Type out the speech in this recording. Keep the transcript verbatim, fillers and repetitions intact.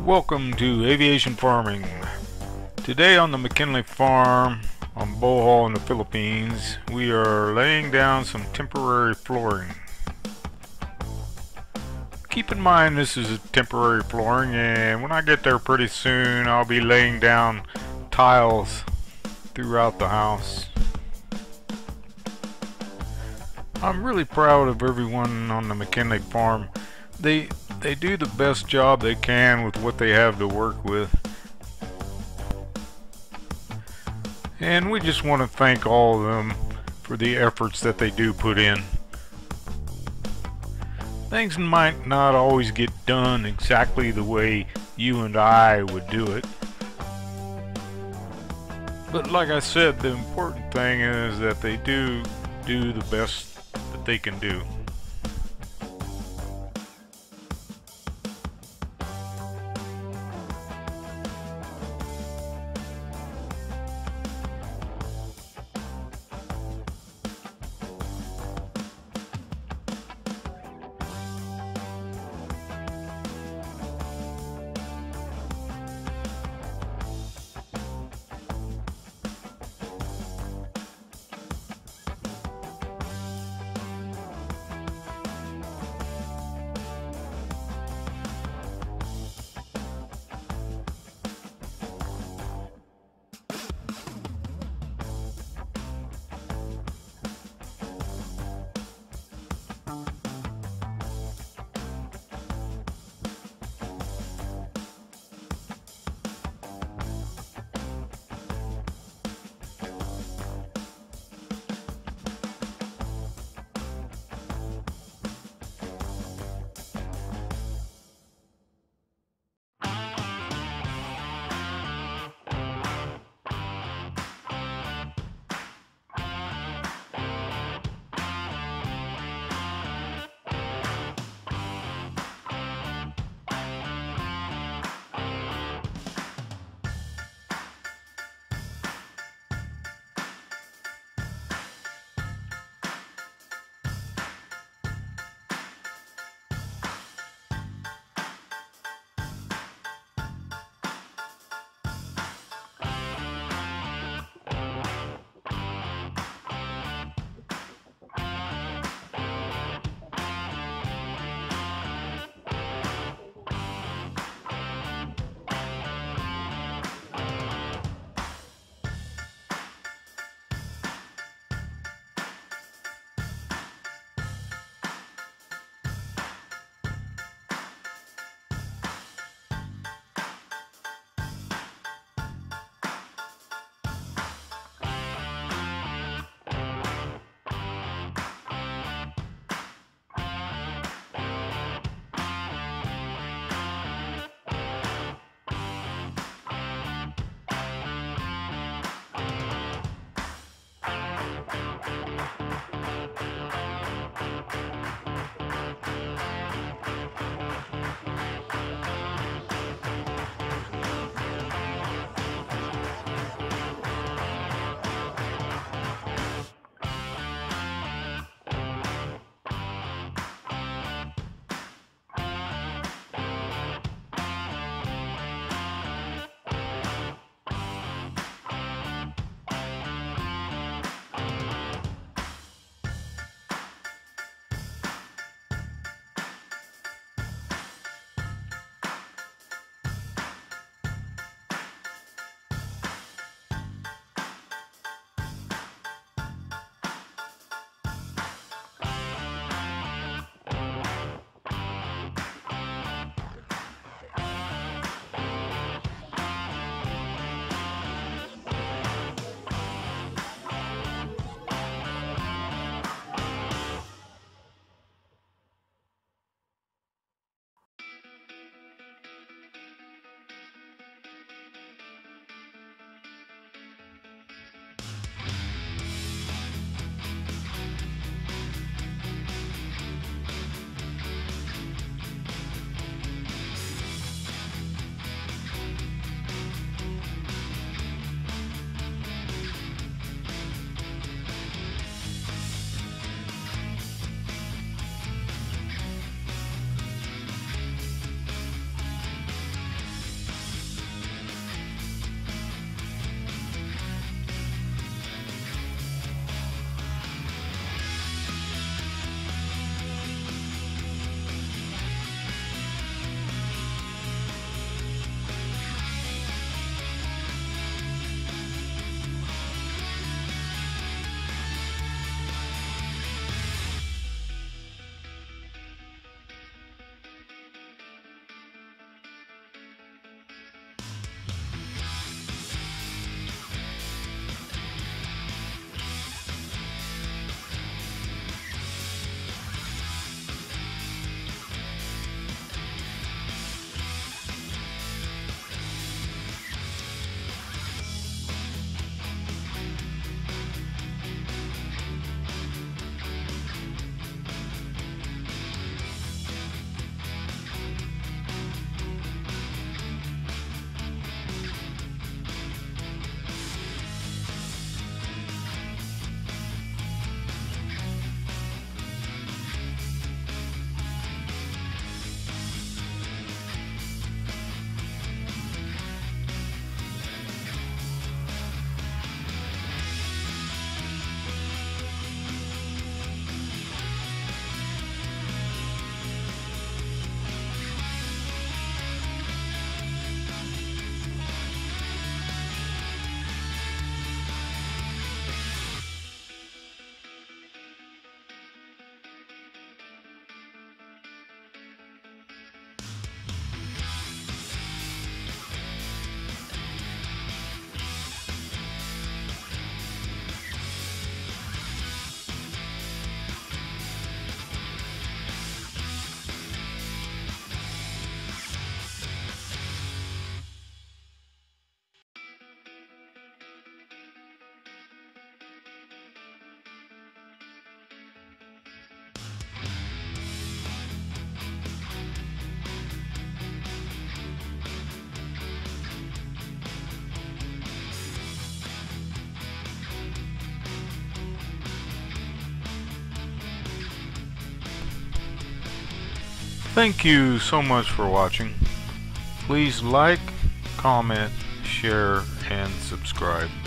Welcome to Aviation Farming. Today on the Mckinley Farm on Bohol in the Philippines, we are laying down some temporary flooring. Keep in mind this is a temporary flooring, and when I get there pretty soon I'll be laying down tiles throughout the house. I'm really proud of everyone on the Mckinley Farm. They they do the best job they can with what they have to work with. And we just want to thank all of them for the efforts that they do put in. Things might not always get done exactly the way you and I would do it. But like I said, the important thing is that they do do the best that they can do. Thank you so much for watching. Please like, comment, share, and subscribe.